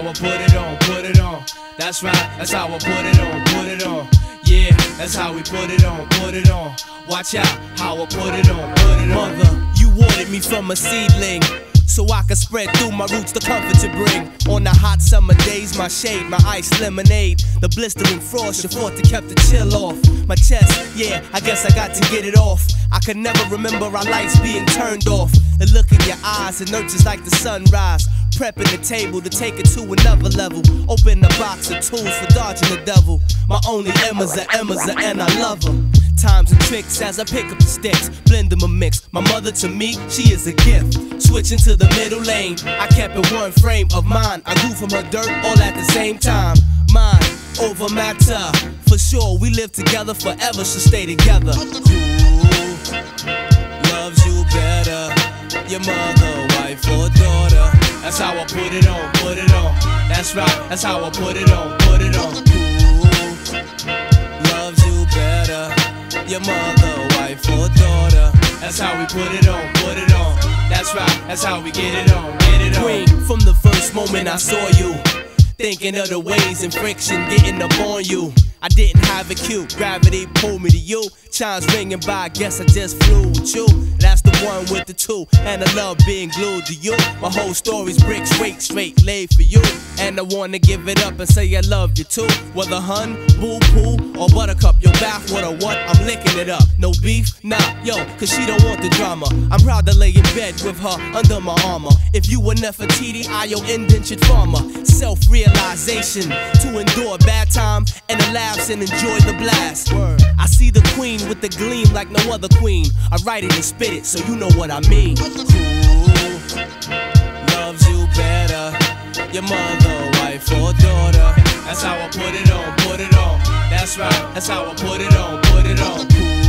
I put it on, put it on. That's right, that's how I put it on, put it on. Yeah, that's how we put it on, put it on. Watch out how I put it on, put it on. Mother, you watered me from a seedling, so I could spread through my roots the comfort to bring. On the hot summer days, my shade, my iced lemonade, the blistering frost, you fought to keep the chill off my chest. Yeah, I guess I got to get it off. I can never remember our lights being turned off. The look in your eyes, it nurtures like the sunrise. Prepping the table to take it to another level. Open the box of tools for dodging the devil. My only Emma's and I love her. Times and tricks as I pick up the sticks, blend them a mix. My mother to me, she is a gift. Switching to the middle lane, I kept it one frame of mine. I grew from her dirt all at the same time. Mine over matter, for sure. We live together forever, should stay together. Who loves you better? Your mother, wife, or daughter? That's how I put it on, put it on. That's right, that's how I put it on, put it on. Who loves you better? Your mother, wife, or daughter? That's how we put it on, put it on. That's right, that's how we get it on, get it on. Queen, from the first moment I saw you, thinking of the ways and friction getting up on you. I didn't have it cute, gravity pulled me to you. Chimes ringing by, I guess I just flew with you. That's the one with the two, and I love being glued to you. My whole story's brick straight laid for you. And I wanna give it up and say I love you too. Whether hun, boo, poo, or buttercup, your bath water, what? I'm licking it up. No beef? Nah, yo, cause she don't want the drama. I'm proud to lay in bed with her under my armor. If you were Nefertiti, I your indentured farmer. Self-realization to endure bad time and the laughs and enjoy the blast. Word. I see the queen with the gleam like no other queen. I write it and spit it, so you know what I mean. Who loves you better? Your mother, wife, or daughter? That's how I put it on, put it on. That's right, that's how I put it on, put it on.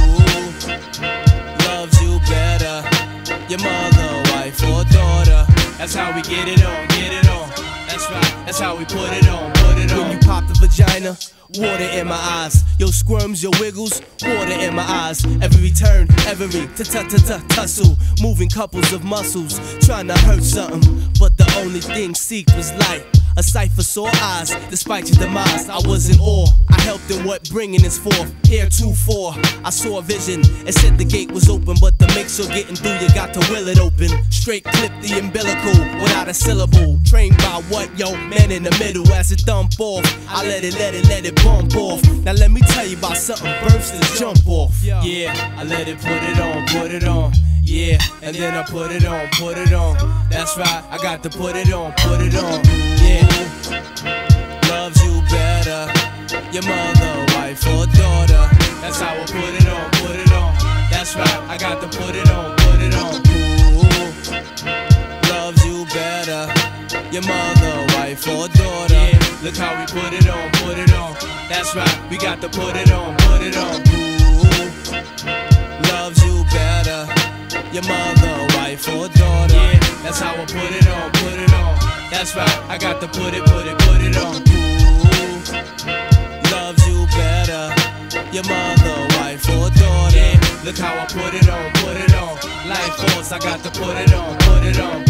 Who loves you better? Your mother, wife, or daughter? That's how we get it on, get it on. That's right, that's how we put it on, put it on. When you pop the vagina, water in my eyes. Your squirms, your wiggles, water in my eyes. Every turn, every tussle, moving couples of muscles, trying to hurt something, but the only thing seek was light. A sight for sore eyes, despite your demise, I was in awe. I helped in what bringing is forth. Heretofore, I saw a vision. It said the gate was open, but to make sure getting through, you got to will it open. Straight clip the umbilical without a syllable. Trained by what, yo, man in the middle. As it thump off, I let it bump off. Now let me tell you about something burst and jump off. Yeah, I let it put it on, put it on. Yeah, and then I put it on, put it on. That's right, I got to put it on, put it on. Yeah, loves you better? Your mother, wife, or daughter? That's how I put it on, put it on. That's right, I got to put it on, put it on. Who loves you better? Your mother, wife, or daughter? Yeah, look how we put it on, put it on. That's right, we got to put it on, put it on. Who loves you better? Your mother, wife, or daughter? Yeah, that's how I put it on, put it on. That's right, I got to put it on. Who loves you better? Your mother, wife, or daughter? Yeah, look how I put it on, put it on. Life force, I got to put it on, put it on.